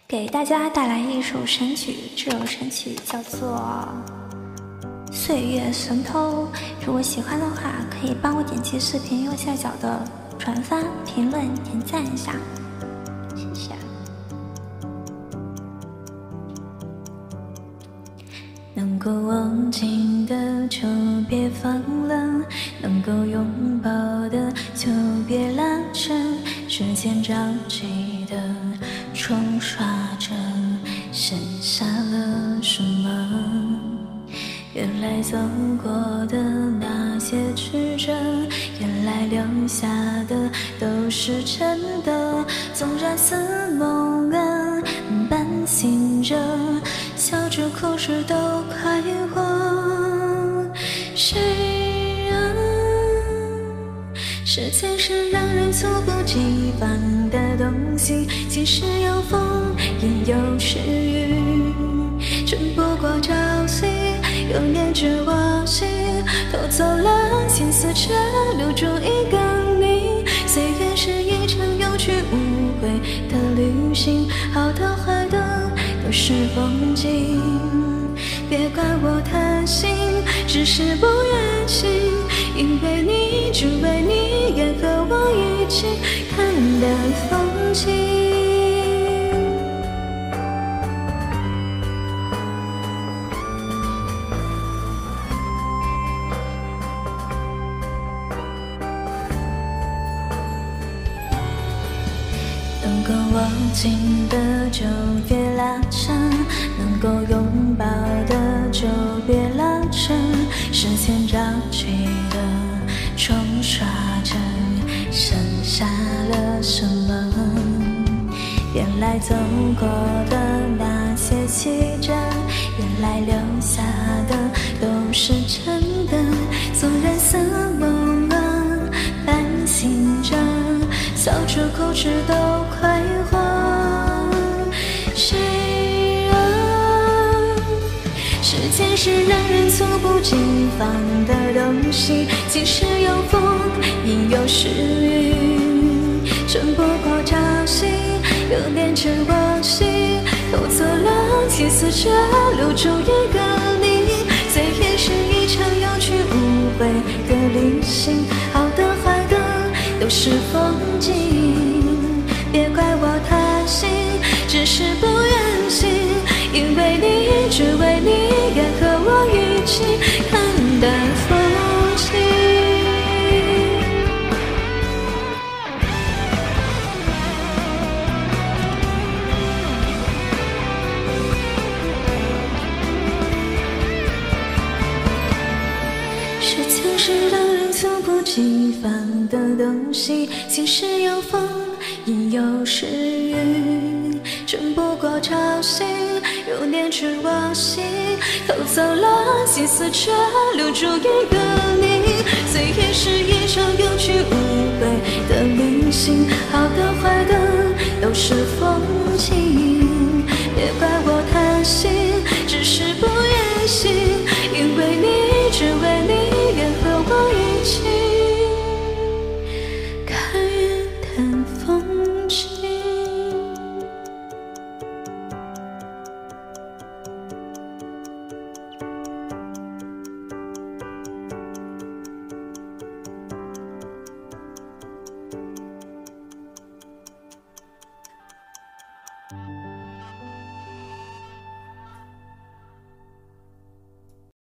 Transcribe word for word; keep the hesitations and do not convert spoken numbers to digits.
给大家带来一首神曲，这首神曲叫做《岁月神偷》。如果喜欢的话，可以帮我点击视频右下角的转发、评论、点赞一下，谢谢。能够忘记的就别放了，能够拥抱的就别拉扯，时间着急的冲刷着，剩下了什么？原来走过的那些曲折，原来留下的都是真的。纵然似梦啊，半醒着，笑着哭着都快活。谁啊？时间是让人猝不及防的东西，晴时有风，也有时雨，争不过朝夕，又念着往昔，偷走了心思，却留住一个你。岁月是一场有去无回的旅行，好的坏的都是风景。别怪我贪心，只是不愿醒，因为你，只为你，也和我一起看的风景。能够握紧的就别拉扯，能够拥抱的就别拉扯，时间着急的冲刷着，剩下了什么？原来走过的那些曲折，原来留下的都是真的。纵然似梦啊，半醒着，笑着哭着都快活。谁啊？时间是让人猝不及防的东西，晴时有风，也有时雨，争不过朝夕，又念着往昔，偷走了青丝，却留住一个你。岁月是一场有去无回的旅行，好的坏的都是风景。别怪我贪心，只是不愿醒，因为你，只为你，也和我一起看淡风景。时间是让人猝不及防的东西，晴时有风，也有时雨，争不过朝夕，又念着往昔，偷走了心思，却留住一个你。岁月是一场有去无回的旅行，好的坏的都是风景。